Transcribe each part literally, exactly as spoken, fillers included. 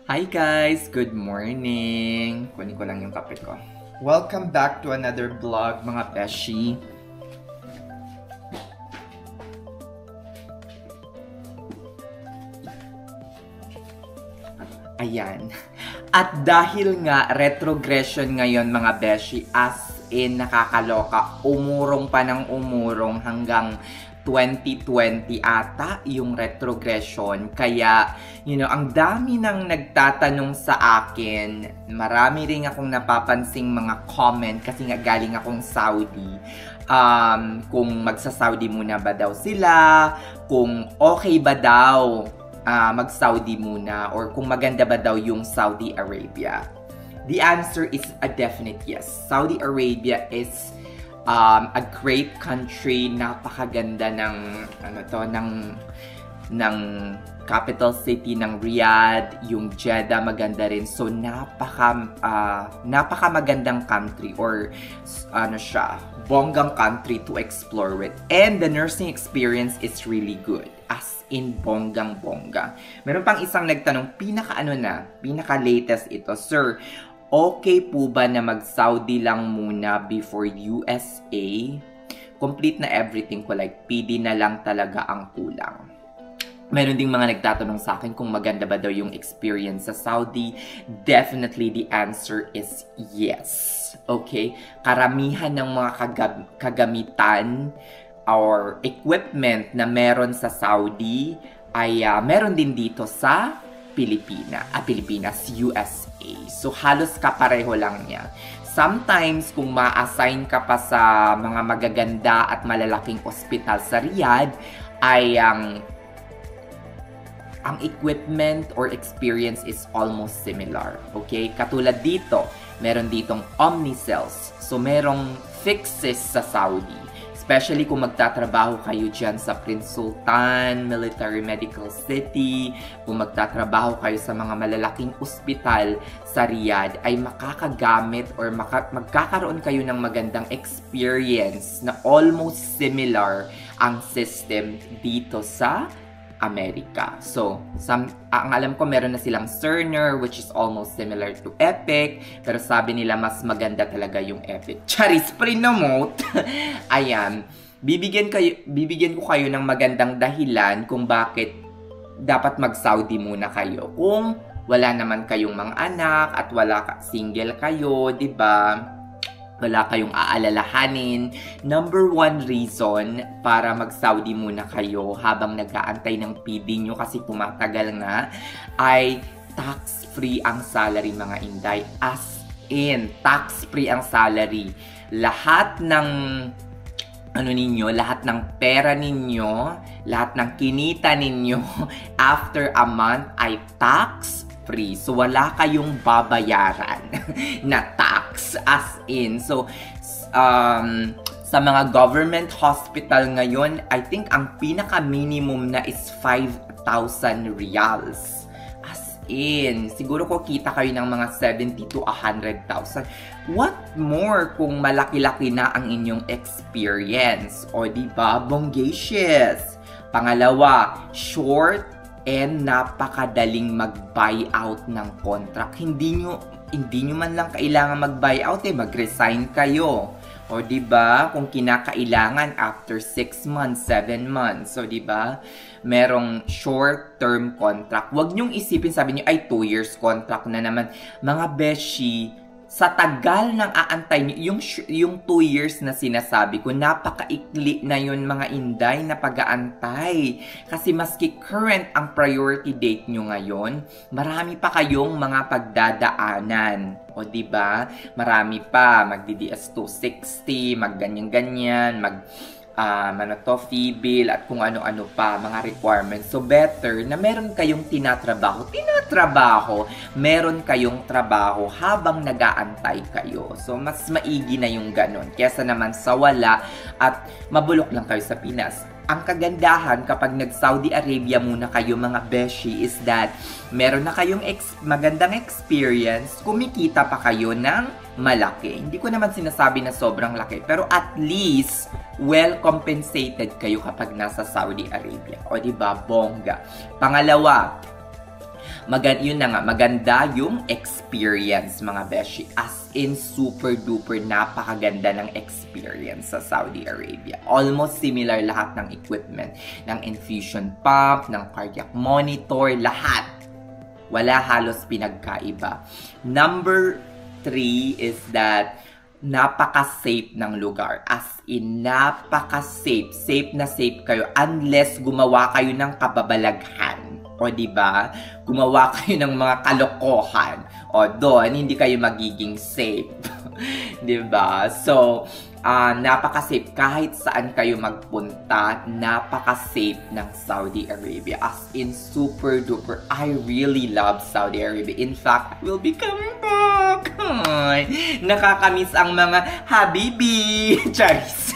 Hi guys! Good morning! Kunin ko lang yung kape ko. Welcome back to another vlog, mga beshi. Ayan. At dahil nga retrogression ngayon, mga beshi, as in nakakaloka, umurong pa ng umurong hanggang twenty twenty ata yung retrogression. Kaya, you know, ang dami nang nagtatanong sa akin. Marami rin akong napapansing mga comment kasi nga galing akong Saudi. Um, kung magsa-Saudi muna ba daw sila, kung okay ba daw uh, mag-Saudi muna, or kung maganda ba daw yung Saudi Arabia. The answer is a definite yes. Saudi Arabia is Um, a great country, napakaganda ng ano to ng ng capital city ng Riyadh, yung Jeddah maganda rin. So napaka uh, napaka magandang country, or ano siya, bonggang country to explore with. And the nursing experience is really good. As in bonggang bongga. Meron pang isang nagtanong, pinaka ano na, pinaka latest ito, sir. Okay po ba na mag-Saudi lang muna before U S A? Complete na everything ko, like P D na lang talaga ang kulang. Meron ding mga nagtatanong sa akin kung maganda ba daw yung experience sa Saudi. Definitely the answer is yes. Okay? Karamihan ng mga kagam- kagamitan or equipment na meron sa Saudi ay uh, meron din dito sa Pilipinas, ah, Pilipinas, U S A. So, halos kapareho lang niya. Sometimes, kung ma-assign ka pa sa mga magaganda at malalaking ospital sa Riyadh, ay ang um, ang equipment or experience is almost similar. Okay? Katulad dito, meron ditong Omnicells. So, merong fixes sa Saudi. Especially kung magtatrabaho kayo dyan sa Prince Sultan Military Medical City, kung magtatrabaho kayo sa mga malalaking ospital sa Riyadh, ay makakagamit or maka magkakaroon kayo ng magandang experience na almost similar ang system dito sa Amerika. So, some, ang alam ko meron na silang Cerner, which is almost similar to Epic, pero sabi nila mas maganda talaga yung Epic. Charis, pre-nomote! Ayan, bibigyan, kayo, bibigyan ko kayo ng magandang dahilan kung bakit dapat mag-Saudi muna kayo. Kung wala naman kayong mga anak at wala single kayo, di ba? Wala kayong aalalahanin. Number one reason para mag-Saudi muna kayo habang nag-aantay ng P D nyo kasi tumatagal nga, ay tax-free ang salary, mga Inday. As in, tax-free ang salary. Lahat ng ano ninyo, lahat ng pera ninyo, lahat ng kinita ninyo after a month ay tax free. So, wala kayong babayaran na tax, as in. So, um, sa mga government hospital ngayon, I think ang pinaka-minimum na is five thousand riyals. As in, siguro ko kita kayo ng mga seventy to one hundred thousand. What more kung malaki-laki na ang inyong experience? O diba, bonggacious. Pangalawa, short and napakadaling mag-buyout ng contract. Hindi nyo, hindi nyo man lang kailangan mag-buyout eh, mag-resign kayo. O diba, kung kinakailangan after six months, seven months. So diba, merong short-term contract. Huwag nyong isipin, sabi nyo, ay two years contract na naman. Mga beshi, sa tagal ng aantay nyo, yung, yung two years na sinasabi ko, napakaikli na yun, mga Inday, na pag-aantay. Kasi maski current ang priority date nyo ngayon, marami pa kayong mga pagdadaanan. O diba? Marami pa, magdi-D S two sixty, magganyan-ganyan, mag... Um, ano to, fee bill, at kung ano-ano pa, mga requirements. So, better na meron kayong tinatrabaho. Tinatrabaho, meron kayong trabaho habang nag-aantay kayo. So, mas maigi na yung ganon. Kesa naman sa wala at mabulok lang kayo sa Pinas. Ang kagandahan kapag nag-Saudi Arabia muna kayo, mga beshi, is that meron na kayong ex magandang experience, kumikita pa kayo ng malaki. Hindi ko naman sinasabi na sobrang laki, pero at least well compensated kayo kapag nasa Saudi Arabia. O diba, bongga. Pangalawa, Magan yun na nga, maganda yung experience, mga beshi. As in, super duper napakaganda ng experience sa Saudi Arabia. Almost similar lahat ng equipment, ng infusion pump, ng cardiac monitor, lahat. Wala halos pinagkaiba. Number three is that napaka-safe ng lugar. As in, napaka-safe. Safe na safe kayo unless gumawa kayo ng kababalaghan. O diba? Gumawa kayo ng mga kalokohan. O doon, hindi kayo magiging safe. Diba? So, uh, napaka-safe. Kahit saan kayo magpunta, napaka-safe ng Saudi Arabia. As in, super duper. I really love Saudi Arabia. In fact, I will be coming back. Ay, nakakamiss ang mga habibi. Charis.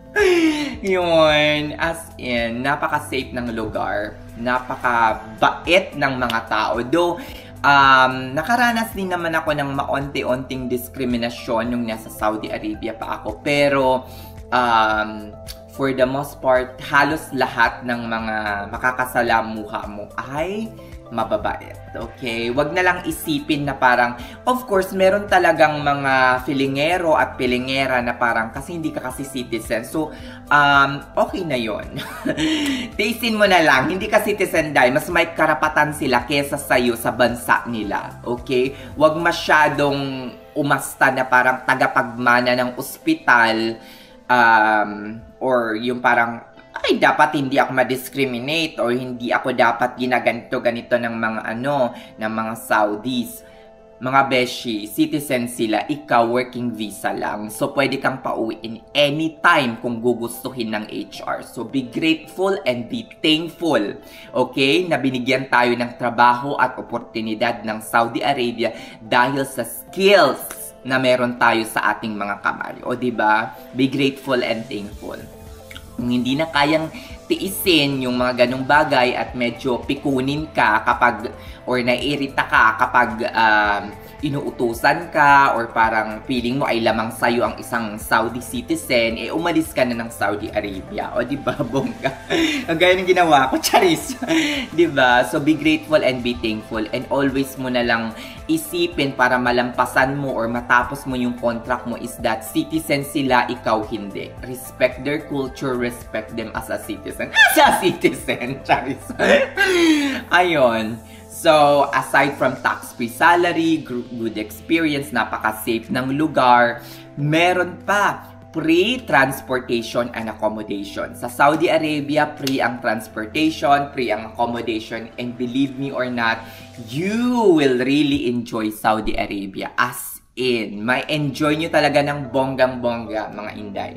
Yun. As in, napaka-safe ng lugar. Napaka-bait ng mga tao. Though, Um, nakaranas din naman ako ng maonti-onting diskriminasyon nung nasa Saudi Arabia pa ako. Pero, um, for the most part, halos lahat ng mga makakasalamuha mo ay mababait. Okay? Wag na lang isipin na parang, of course, meron talagang mga filingero at pilingera na parang kasi hindi ka kasi citizen. So, um, okay na yon. Tiisin mo na lang. Hindi ka citizen dahil mas may karapatan sila kesa sa'yo sa bansa nila. Okay? Wag masyadong umasta na parang tagapagmana ng ospital um, or yung parang ay, dapat hindi ako ma-discriminate or hindi ako dapat ginaganto-ganito ng mga ano, ng mga Saudis. Mga beshi, citizen sila, ikaw working visa lang. So, pwede kang pauwiin anytime kung gugustuhin ng H R. So, be grateful and be thankful. Okay? Na binigyan tayo ng trabaho at oportunidad ng Saudi Arabia dahil sa skills na meron tayo sa ating mga kamay. O, diba? Be grateful and thankful. Kung hindi na kayang tiisin yung mga ganong bagay at medyo pikunin ka kapag or naiirita ka kapag um, inuutusan ka or parang feeling mo ay lamang sa'yo ang isang Saudi citizen, eh umalis ka na ng Saudi Arabia. O diba, bongga? Ang gaya ng ginawa ko, charis. Diba? So be grateful and be thankful and always mo na lang isipin para malampasan mo or matapos mo yung contract mo is that citizen sila, ikaw hindi. Respect their culture, respect them as a citizen. As a citizen, charis. Ayun. So, aside from tax-free salary, good experience, napaka-safe ng lugar, meron pa free transportation and accommodation. Sa Saudi Arabia, free ang transportation, free ang accommodation, and believe me or not, you will really enjoy Saudi Arabia. As in, may enjoy nyo talaga ng bonggang-bongga, mga inday.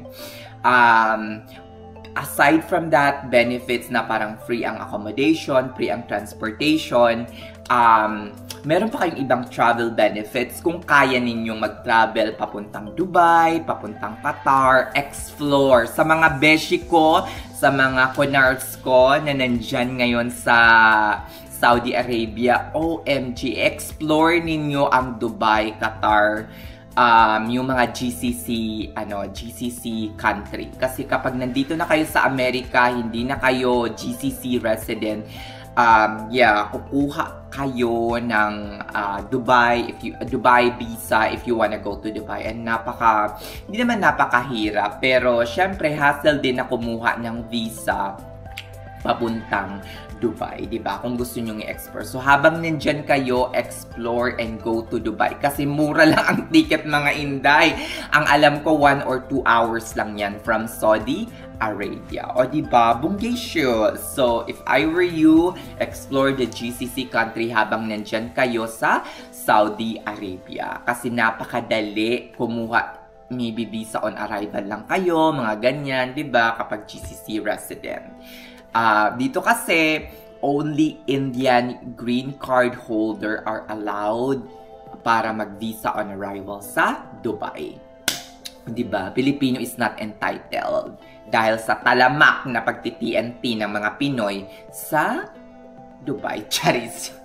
Um... Aside from that, benefits na parang free ang accommodation, free ang transportation, um, meron pa kayong ibang travel benefits kung kaya ninyong mag-travel papuntang Dubai, papuntang Qatar, explore. Sa mga beshi ko, sa mga konards ko na nandyan ngayon sa Saudi Arabia, O M G, explore ninyo ang Dubai, Qatar, Um, yung mga G C C, ano, G C C country. Kasi kapag nandito na kayo sa Amerika, hindi na kayo G C C resident, um, yeah, kukuha kayo ng uh, Dubai, if you, uh, Dubai visa if you wanna go to Dubai. And napaka, hindi naman napakahirap, pero syempre hassle din na kumuha ng visa papuntang Dubai, di ba? Kung gusto nyo i-explore. So, habang nandyan kayo, explore and go to Dubai. Kasi mura lang ang ticket, mga inday. Ang alam ko, one or two hours lang yan from Saudi Arabia. O, di ba? Bunggacious. So, if I were you, explore the G C C country habang nandyan kayo sa Saudi Arabia. Kasi napakadali kumuha. Maybe visa on arrival lang kayo, mga ganyan, di ba? Kapag G C C resident. Uh, dito kasi, only Indian green card holder are allowed para mag-visa on arrival sa Dubai. Diba? Filipino is not entitled dahil sa talamak na pagti-T N T ng mga Pinoy sa Dubai. Charis.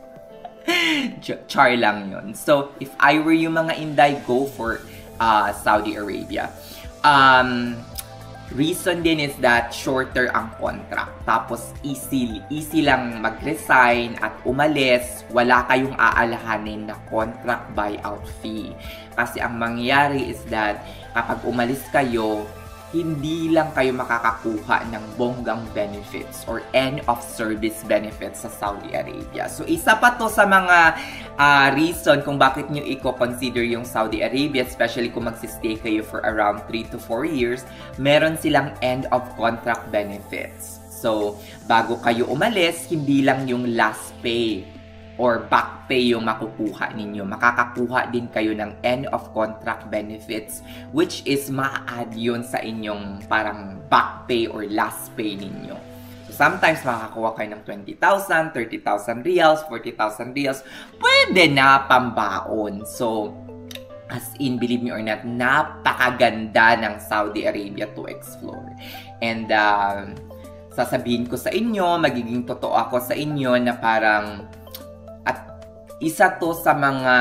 Char lang yun. So, if I were you mga inday, go for uh, Saudi Arabia. Um... reason din is that shorter ang contract. Tapos easy, easy lang mag-resign at umalis. Wala kayong aalahanin na contract buyout fee. Kasi ang mangyayari is that kapag umalis kayo, hindi lang kayo makakakuha ng bonggang benefits or end of service benefits sa Saudi Arabia. So, isa pa to sa mga uh, reason kung bakit nyo i-consider yung Saudi Arabia, especially kung magsistay kayo for around three to four years, meron silang end of contract benefits. So, bago kayo umalis, hindi lang yung last pay or back pay yung makukuha ninyo. Makakakuha din kayo ng end of contract benefits, which is ma-add yun sa inyong parang back pay or last pay ninyo. So sometimes makakakuha kayo ng twenty thousand, thirty thousand riyals, forty thousand riyals. Pwede na pambaon. So, as in, believe me or not, napakaganda ng Saudi Arabia to explore. And, uh, sasabihin ko sa inyo, magiging totoo ako sa inyo na parang isa to sa mga,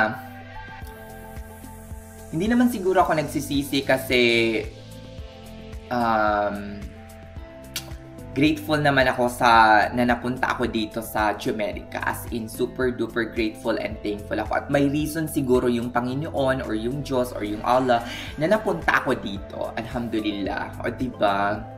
hindi naman siguro ako nagsisisi kasi um, grateful naman ako sa na napunta ako dito sa Jamaica. As in, super duper grateful and thankful ako. At may reason siguro yung Panginoon or yung Diyos or yung Allah na napunta ako dito. Alhamdulillah. O diba?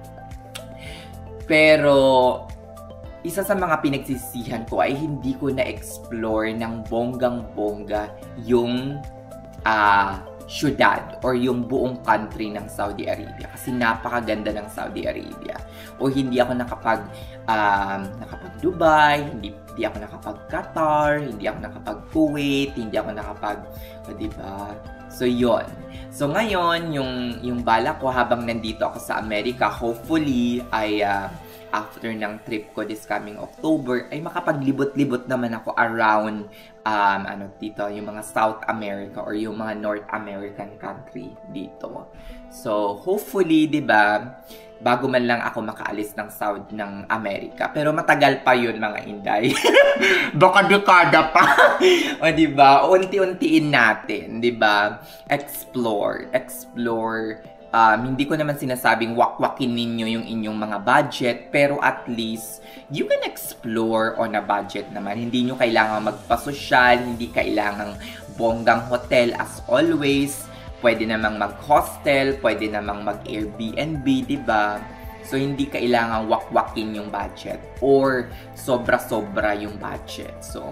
Pero isa sa mga pinagsisihan ko ay hindi ko na-explore ng bonggang-bongga yung uh, syudad or yung buong country ng Saudi Arabia. Kasi napakaganda ng Saudi Arabia. O hindi ako nakapag, um, nakapag-Dubai, hindi, hindi ako nakapag-Qatar, hindi ako nakapag-Kuwait, hindi ako nakapag, o diba? So, yon. So, ngayon, yung, yung bala ko habang nandito ako sa Amerika, hopefully, ay uh, after ng trip ko this coming October, ay makapaglibot-libot naman ako around um, ano dito, yung mga South America or yung mga North American country dito. So, hopefully, di ba, bago man lang ako makaalis ng South ng Amerika. Pero matagal pa yun, mga Inday. Baka dekada pa. O, di ba? Unti-untiin natin, di ba? Explore. Explore. Um, hindi ko naman sinasabing wak-wakin ninyo yung inyong mga budget, pero at least you can explore on a budget naman. Hindi nyo kailangan magpasosyal, hindi kailangang bonggang hotel as always. Pwede namang mag-hostel, pwede namang mag-Airbnb, diba? So, hindi kailangan wak-wakin yung budget or sobra-sobra yung budget. So,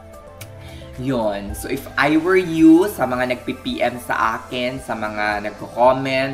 yun. So, if I were you, sa mga nagpi-P M sa akin, sa mga nagko-comment,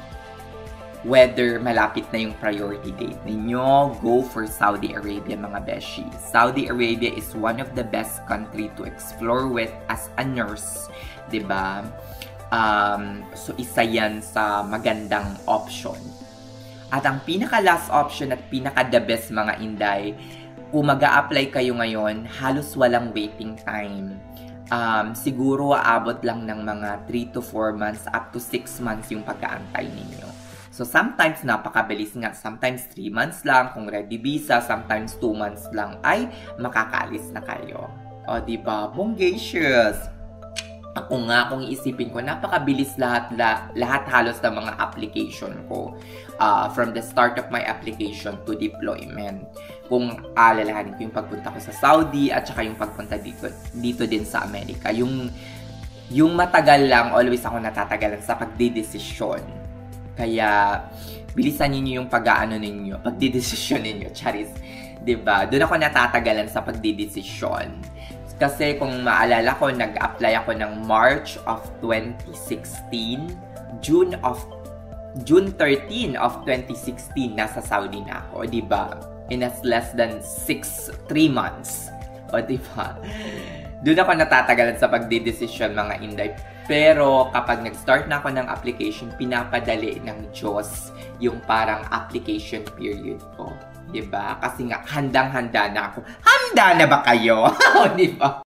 whether malapit na yung priority date ninyo, go for Saudi Arabia, mga beshi. Saudi Arabia is one of the best country to explore with as a nurse, diba? Um, so, isa yan sa magandang option. At ang pinaka-last option at pinaka-the best, mga Inday, kung mag-a-apply kayo ngayon, halos walang waiting time. Um, siguro aabot lang ng mga three to four months up to six months yung pag-aantay ninyo. So, sometimes napakabilis nga. Sometimes three months lang kung ready visa. Sometimes two months lang ay makakaalis na kayo. O, diba? Bongacious! Ako nga, kung isipin ko, napakabilis lahat, la, lahat halos ng mga application ko. Uh, from the start of my application to deployment. Kung alalahanin ko yung pagpunta ko sa Saudi at saka yung pagpunta dito, dito din sa Amerika. Yung, yung matagal lang, always ako natatagalan sa pagdidesisyon. Kaya, bilisan niyo yung pag-aano ninyo, pagdidesisyon ninyo, charis. Diba? Doon ako natatagalan sa pagdidesisyon. Kasi kung maalala ko, nag-apply ako ng March of twenty sixteen, June of June thirteenth of twenty sixteen, nasa Saudi na ako, di ba? In as less than six, three months. O, di ba? Doon ako natatagalan sa pagdidesisyon, mga Inday. Pero kapag nag-start na ako ng application, pinapadali ng Diyos yung parang application period ko. Di ba? Kasi nga, handang-handa na ako. Handa na ba kayo? O, di ba?